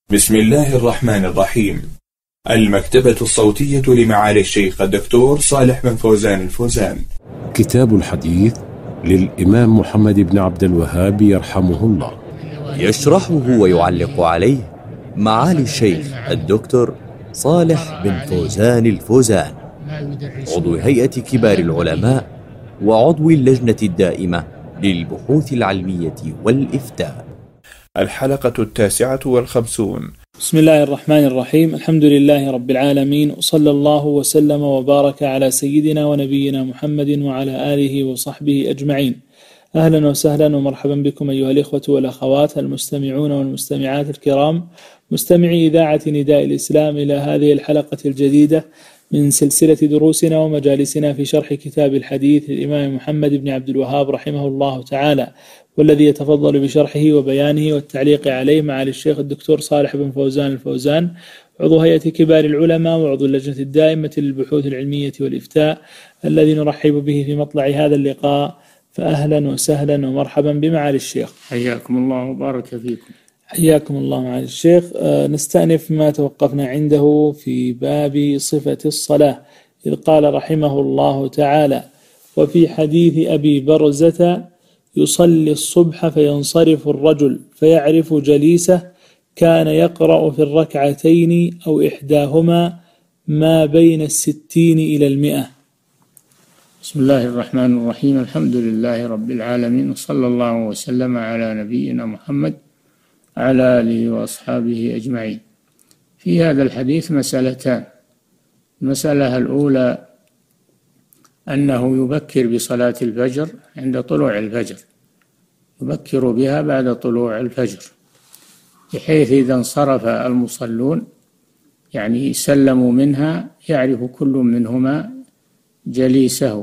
بسم الله الرحمن الرحيم. المكتبة الصوتية لمعالي الشيخ الدكتور صالح بن فوزان الفوزان. كتاب الحديث للإمام محمد بن عبد الوهاب يرحمه الله، يشرحه ويعلق عليه معالي الشيخ الدكتور صالح بن فوزان الفوزان، عضو هيئة كبار العلماء وعضو اللجنة الدائمة للبحوث العلمية والإفتاء. الحلقة 59. بسم الله الرحمن الرحيم. الحمد لله رب العالمين، وصلى الله وسلم وبارك على سيدنا ونبينا محمد وعلى آله وصحبه أجمعين. أهلا وسهلا ومرحبا بكم أيها الإخوة والأخوات المستمعون والمستمعات الكرام، مستمعي إذاعة نداء الإسلام، إلى هذه الحلقة الجديدة من سلسلة دروسنا ومجالسنا في شرح كتاب الحديث للإمام محمد بن عبد الوهاب رحمه الله تعالى، والذي يتفضل بشرحه وبيانه والتعليق عليه معالي الشيخ الدكتور صالح بن فوزان الفوزان، عضو هيئة كبار العلماء وعضو اللجنة الدائمة للبحوث العلمية والإفتاء، الذي نرحب به في مطلع هذا اللقاء. فأهلا وسهلا ومرحبا بمعالي الشيخ. حياكم الله وبارك فيكم. حياكم الله معالي الشيخ. نستأنف ما توقفنا عنده في باب صفة الصلاة، إذ قال رحمه الله تعالى: وفي حديث أبي برزة: يصلي الصبح فينصرف الرجل فيعرف جليسه، كان يقرأ في الركعتين أو إحداهما ما بين 60 إلى 100. بسم الله الرحمن الرحيم. الحمد لله رب العالمين، وصلى الله وسلم على نبينا محمد على آله وأصحابه أجمعين. في هذا الحديث مسألتان. المسألة الأولى أنه يبكر بصلاة الفجر عند طلوع الفجر، يبكر بها بعد طلوع الفجر، بحيث إذا انصرف المصلون يعني سلموا منها يعرف كل منهما جليسه،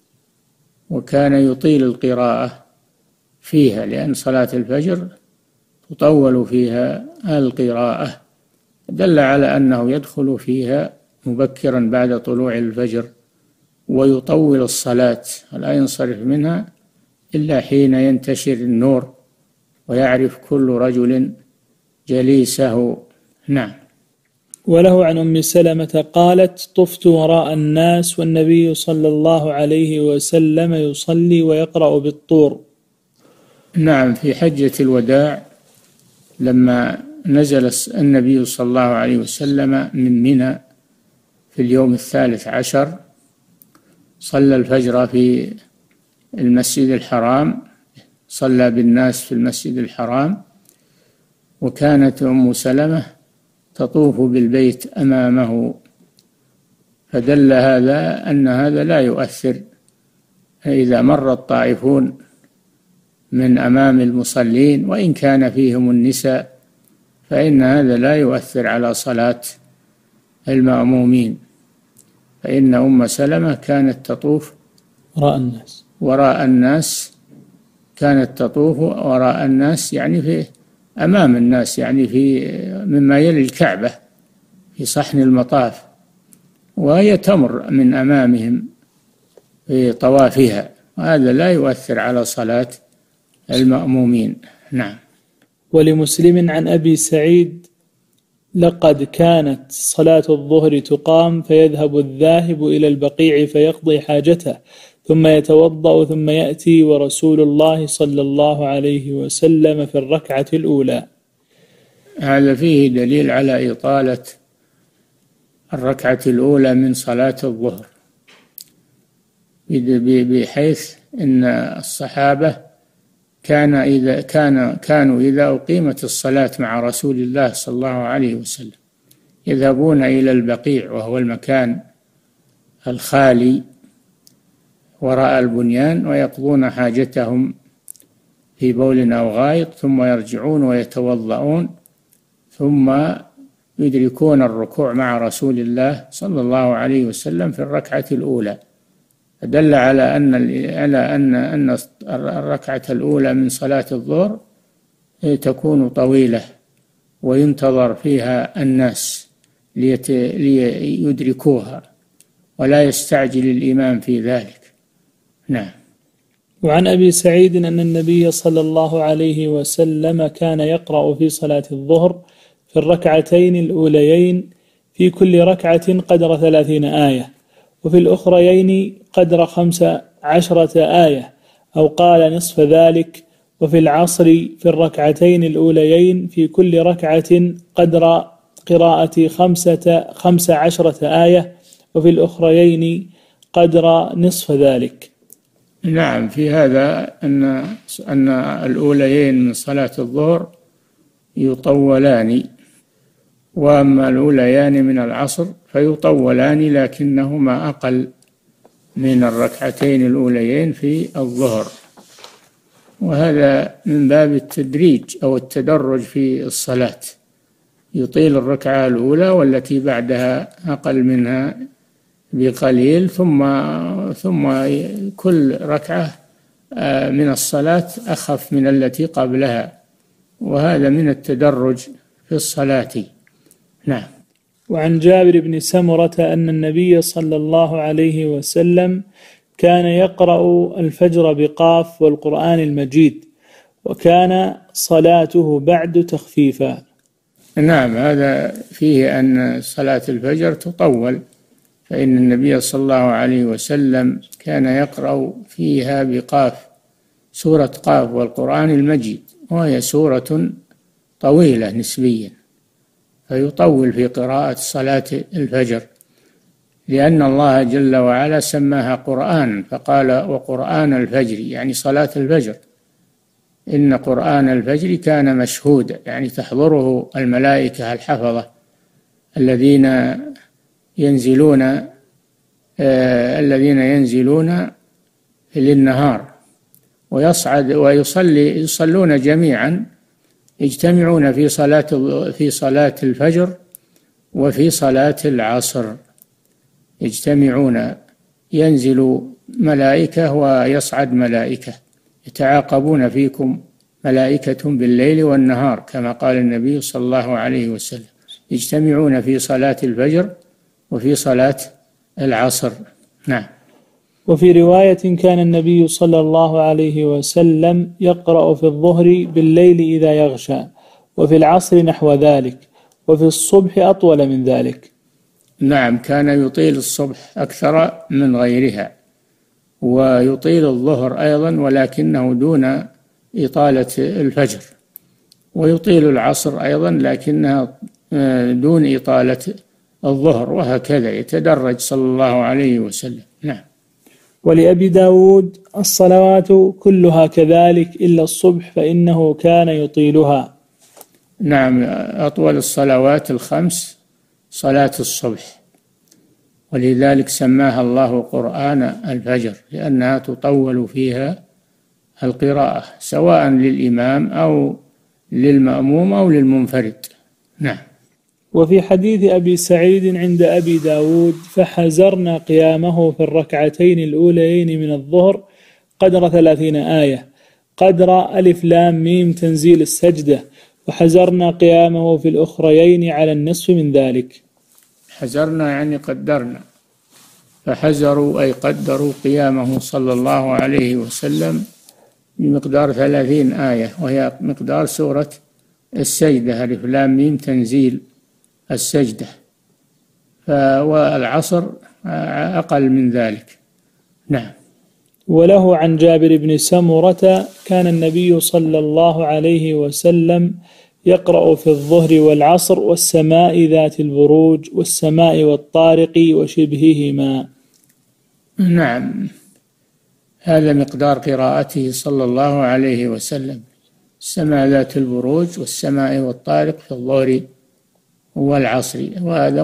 وكان يطيل القراءة فيها، لأن صلاة الفجر تطول فيها القراءة، دل على أنه يدخل فيها مبكرا بعد طلوع الفجر ويطول الصلاة، ولا ينصرف منها إلا حين ينتشر النور ويعرف كل رجل جليسه. نعم. وله عن أم سلمة قالت: طفت وراء الناس والنبي صلى الله عليه وسلم يصلي ويقرأ بالطور. نعم، في حجة الوداع لما نزل النبي صلى الله عليه وسلم من منى في اليوم 13، صلى الفجر في المسجد الحرام، صلى بالناس في المسجد الحرام، وكانت أم سلمة تطوف بالبيت أمامه، فدل هذا أن هذا لا يؤثر. إذا مر الطائفون من أمام المصلين وإن كان فيهم النساء فإن هذا لا يؤثر على صلاة المأمومين، فإن أم سلمة كانت تطوف وراء الناس، كانت تطوف وراء الناس يعني في أمام الناس، يعني في مما يلي الكعبة في صحن المطاف، وهي تمر من أمامهم في طوافها، وهذا لا يؤثر على صلاة المأمومين. نعم. ولمسلم عن أبي سعيد: لقد كانت صلاة الظهر تقام فيذهب الذاهب إلى البقيع فيقضي حاجته ثم يتوضأ ثم يأتي ورسول الله صلى الله عليه وسلم في الركعة الأولى. هذا فيه دليل على إطالة الركعة الأولى من صلاة الظهر، بحيث أن الصحابة كانوا إذا أقيمت الصلاة مع رسول الله صلى الله عليه وسلم يذهبون إلى البقيع، وهو المكان الخالي وراء البنيان، ويقضون حاجتهم في بول أو غائط، ثم يرجعون ويتوضؤون، ثم يدركون الركوع مع رسول الله صلى الله عليه وسلم في الركعة الأولى. دل على أن الركعة الأولى من صلاة الظهر تكون طويلة وينتظر فيها الناس ليدركوها، ولا يستعجل الإمام في ذلك. نعم. وعن أبي سعيد أن النبي صلى الله عليه وسلم كان يقرأ في صلاة الظهر: في الركعتين الأوليين في كل ركعة قدر 30 آية، وفي الأخريين قدر 15 آية، أو قال نصف ذلك. وفي العصر في الركعتين الأوليين في كل ركعة قدر قراءة 15 آية، وفي الأخريين قدر نصف ذلك. نعم، في هذا أن الأوليين من صلاة الظهر يطولان، وأما الأوليان من العصر فيطولان لكنهما أقل من الركعتين الأوليين في الظهر، وهذا من باب التدريج أو التدرج في الصلاة، يطيل الركعة الأولى والتي بعدها أقل منها بقليل، ثم كل ركعة من الصلاة أخف من التي قبلها، وهذا من التدرج في الصلاة. نعم. وعن جابر بن سمرة أن النبي صلى الله عليه وسلم كان يقرأ الفجر بقاف والقرآن المجيد، وكان صلاته بعد تخفيفا. نعم، هذا فيه أن صلاة الفجر تطول، فإن النبي صلى الله عليه وسلم كان يقرأ فيها بقاف، سورة قاف والقرآن المجيد، وهي سورة طويلة نسبيا، فيطول في قراءة صلاة الفجر، لأن الله جل وعلا سماها قرآن، فقال وقرآن الفجر، يعني صلاة الفجر. إن قرآن الفجر كان مشهودا، يعني تحضره الملائكة الحفظة الذين ينزلون للنهار ويصلون جميعا، يجتمعون في صلاة الفجر وفي صلاة العصر، يجتمعون، ينزل ملائكة ويصعد ملائكة، يتعاقبون فيكم ملائكة بالليل والنهار، كما قال النبي صلى الله عليه وسلم، يجتمعون في صلاة الفجر وفي صلاة العصر. نعم. وفي رواية كان النبي صلى الله عليه وسلم يقرأ في الظهر بالليل إذا يغشى، وفي العصر نحو ذلك، وفي الصبح أطول من ذلك. نعم، كان يطيل الصبح أكثر من غيرها، ويطيل الظهر أيضا ولكنه دون إطالة الفجر، ويطيل العصر أيضا لكنها دون إطالة الظهر، وهكذا يتدرج صلى الله عليه وسلم. نعم. ولأبي داود الصلوات كلها كذلك إلا الصبح فإنه كان يطيلها. نعم، أطول الصلوات الخمس صلاة الصبح، ولذلك سماها الله قرآن الفجر، لأنها تطول فيها القراءة سواء للإمام أو للمأموم أو للمنفرد. نعم. وفي حديث أبي سعيد عند أبي داود فحزرنا قيامه في الركعتين الأوليين من الظهر قدر 30 آية، قدر ألف لام ميم تنزيل السجدة، وحزرنا قيامه في الأخريين على النصف من ذلك. حزرنا يعني قدرنا، فحزروا أي قدروا قيامه صلى الله عليه وسلم بمقدار 30 آية، وهي مقدار سورة السجدة، ألف لام ميم تنزيل السجدة، والعصر أقل من ذلك. نعم. وله عن جابر بن سمرة كان النبي صلى الله عليه وسلم يقرأ في الظهر والعصر والسماء ذات البروج والسماء والطارق وشبههما. نعم، هذا مقدار قراءته صلى الله عليه وسلم، السماء ذات البروج والسماء والطارق في الظهر والعصر، وهذا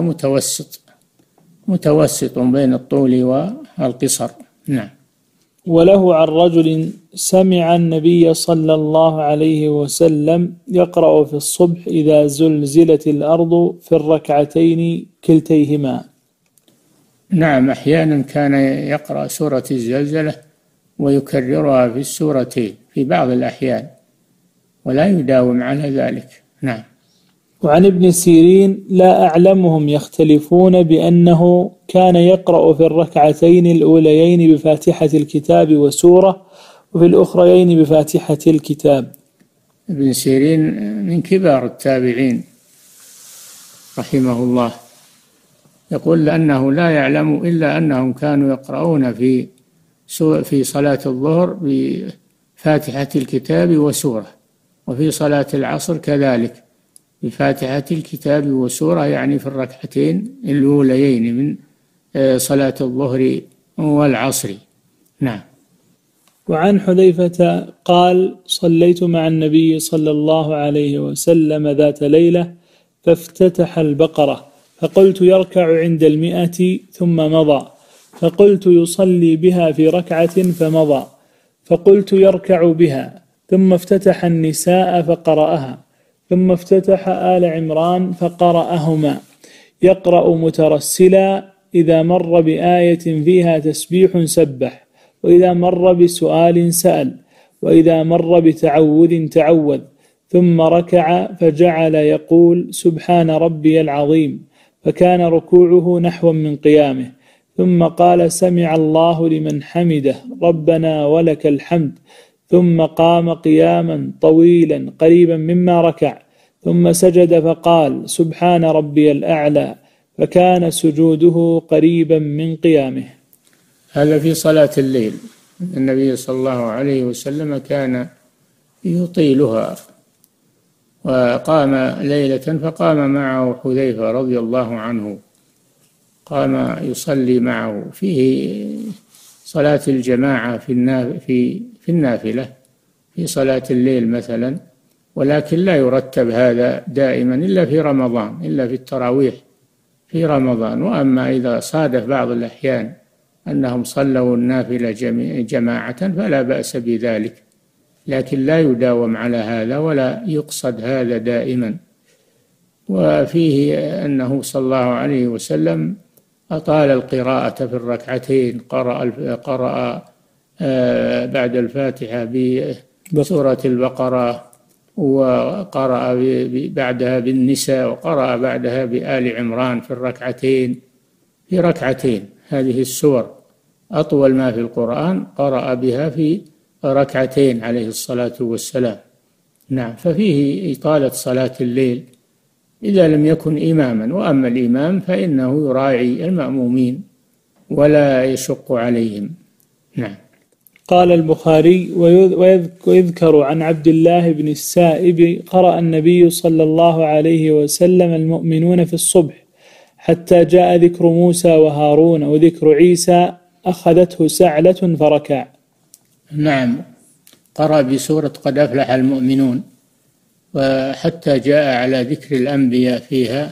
متوسط بين الطول والقصر. نعم. وله عن رجل سمع النبي صلى الله عليه وسلم يقرأ في الصبح إذا زلزلت الأرض في الركعتين كلتيهما. نعم، أحيانا كان يقرأ سورة الزلزلة ويكررها في السورتين في بعض الأحيان، ولا يداوم على ذلك. نعم. وعن ابن سيرين لا أعلمهم يختلفون بأنه كان يقرأ في الركعتين الأوليين بفاتحة الكتاب وسورة، وفي الأخريين بفاتحة الكتاب. ابن سيرين من كبار التابعين، رحمه الله، يقول لأنه لا يعلم إلا أنهم كانوا يقرؤون في صلاة الظهر بفاتحة الكتاب وسورة، وفي صلاة العصر كذلك بفاتحة الكتاب وسورة، يعني في الركعتين الأوليين من صلاة الظهر والعصر. نعم. وعن حذيفة قال: صليت مع النبي صلى الله عليه وسلم ذات ليلة فافتتح البقرة، فقلت يركع عند 100 ثم مضى، فقلت يصلي بها في ركعة فمضى، فقلت يركع بها، ثم افتتح النساء فقرأها، ثم افتتح آل عمران فقرأهما، يقرأ مترسلا، إذا مر بآية فيها تسبيح سبح، وإذا مر بسؤال سأل، وإذا مر بتعوذ تعوذ، ثم ركع فجعل يقول سبحان ربي العظيم، فكان ركوعه نحو من قيامه، ثم قال سمع الله لمن حمده ربنا ولك الحمد، ثم قام قياما طويلا قريبا مما ركع، ثم سجد فقال سبحان ربي الأعلى، فكان سجوده قريبا من قيامه. هذا في صلاة الليل. النبي صلى الله عليه وسلم كان يطيلها، وقام ليلة فقام معه حذيفة رضي الله عنه، قام يصلي معه. فيه صلاة الجماعة في النافلة في صلاة الليل مثلا، ولكن لا يرتب هذا دائما إلا في رمضان، إلا في التراويح في رمضان. وأما إذا صادف بعض الأحيان أنهم صلوا النافلة جماعة فلا بأس بذلك، لكن لا يداوم على هذا ولا يقصد هذا دائما. وفيه أنه صلى الله عليه وسلم أطال القراءة في الركعتين، قرأ بعد الفاتحة بسورة البقرة، وقرأ بعدها بالنساء، وقرأ بعدها بآل عمران في ركعتين. هذه السور أطول ما في القرآن قرأ بها في ركعتين عليه الصلاة والسلام. نعم. ففيه إطالة صلاة الليل إذا لم يكن إماما، وأما الإمام فإنه يراعي المأمومين ولا يشق عليهم. نعم. قال البخاري: ويذكر عن عبد الله بن السائب قرأ النبي صلى الله عليه وسلم المؤمنون في الصبح حتى جاء ذكر موسى وهارون وذكر عيسى أخذته سعلة فركع. نعم، قرأ بسورة قد أفلح المؤمنون، وحتى جاء على ذكر الأنبياء فيها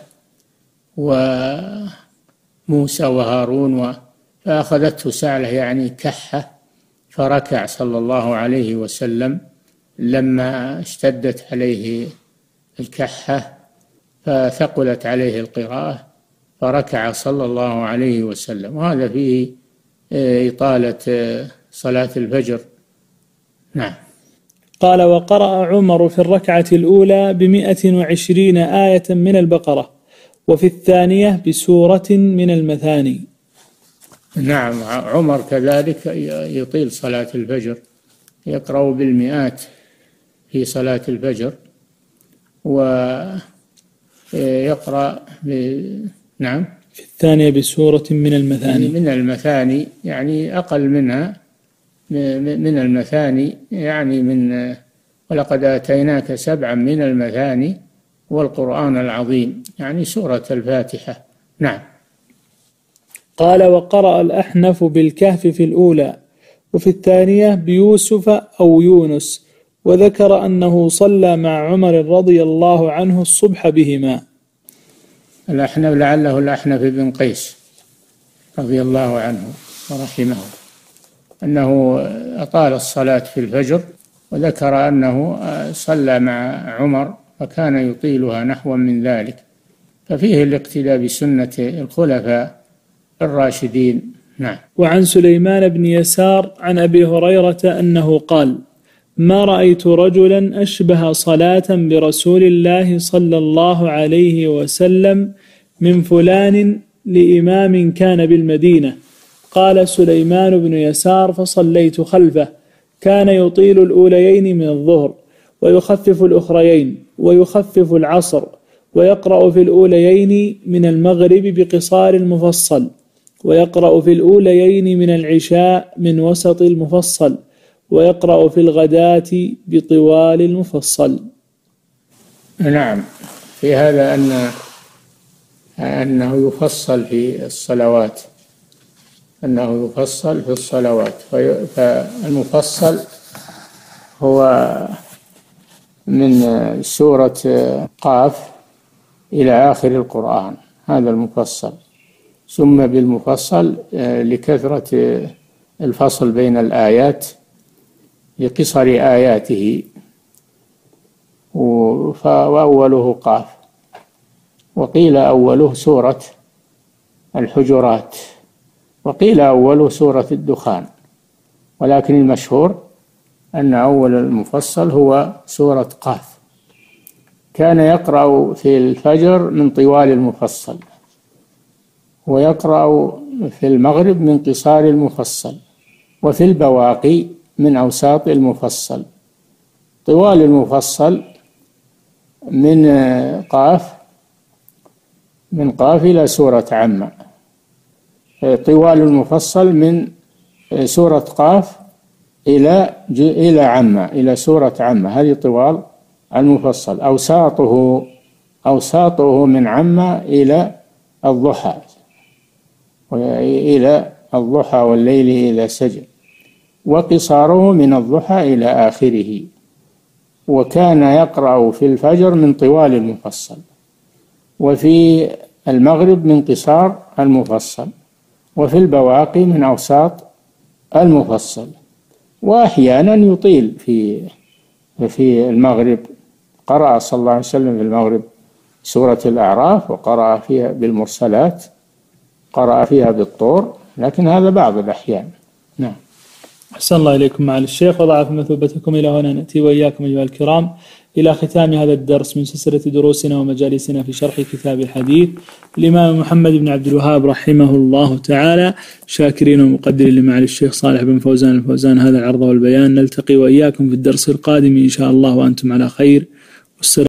وموسى وهارون، فأخذته سعلة يعني كحة، فركع صلى الله عليه وسلم لما اشتدت عليه الكحة فثقلت عليه القراءة، فركع صلى الله عليه وسلم. وهذا فيه إطالة صلاة الفجر. نعم. قال: وقرأ عمر في الركعة الأولى 120 آية من البقرة، وفي الثانية بسورة من المثاني. نعم، عمر كذلك يطيل صلاة الفجر، يقرأ بالمئات في صلاة الفجر، ويقرأ نعم في الثانية بسورة من المثاني. من المثاني يعني أقل منها، من المثاني يعني من ولقد آتيناك 7 من المثاني والقرآن العظيم، يعني سورة الفاتحة. نعم. قال: وقرأ الأحنف بالكهف في الأولى، وفي الثانية بيوسف أو يونس، وذكر أنه صلى مع عمر رضي الله عنه الصبح بهما. الأحنف لعله الأحنف بن قيس رضي الله عنه ورحمه، أنه أطال الصلاة في الفجر، وذكر أنه صلى مع عمر فكان يطيلها نحو من ذلك. ففيه الاقتداء بسنة الخلفاء الراشدين. نعم. وعن سليمان بن يسار عن أبي هريرة أنه قال: ما رأيت رجلا أشبه صلاة برسول الله صلى الله عليه وسلم من فلان لإمام كان بالمدينة. قال سليمان بن يسار: فصليت خلفه، كان يطيل الأوليين من الظهر، ويخفف الأخريين، ويخفف العصر، ويقرأ في الأوليين من المغرب بقصار المفصل، ويقرأ في الأوليين من العشاء من وسط المفصل، ويقرأ في الغداة بطوال المفصل. نعم، في هذا أنه يفصل في الصلوات، أنه يفصل في الصلوات. فالمفصل هو من سورة قاف إلى آخر القرآن، هذا المفصل. سمي بالمفصل لكثرة الفصل بين الآيات لقصر آياته، وأوله قاف، وقيل أوله سورة الحجرات، وقيل أوله سورة الدخان، ولكن المشهور أن أول المفصل هو سورة قاف. كان يقرأ في الفجر من طوال المفصل، ويقرأ في المغرب من قصار المفصل، وفي البواقي من أوساط المفصل. طوال المفصل من قاف إلى سورة عامة. طوال المفصل من سورة قاف إلى عامة، إلى سورة عامة، هذه طوال المفصل. أوساطه من عامة إلى الضحى، والليل إلى سجد، وقصاره من الضحى إلى آخره. وكان يقرأ في الفجر من طوال المفصل، وفي المغرب من قصار المفصل، وفي البواقي من أوساط المفصل. وأحيانا يطيل في المغرب. قرأ صلى الله عليه وسلم في المغرب سورة الأعراف، وقرأ فيها بالمرسلات، قرأ فيها بالطور، لكن هذا بعض الأحيان. نعم. أحسن الله إليكم معالي الشيخ، وضع في مثوبتكم. إلى هنا نأتي وإياكم أيها الكرام إلى ختام هذا الدرس من سلسلة دروسنا ومجالسنا في شرح كتاب الحديث الإمام محمد بن عبد الوهاب رحمه الله تعالى، شاكرين ومقدرين لمعالي الشيخ صالح بن فوزان الفوزان هذا العرض والبيان. نلتقي وإياكم في الدرس القادم إن شاء الله وأنتم على خير. والسلام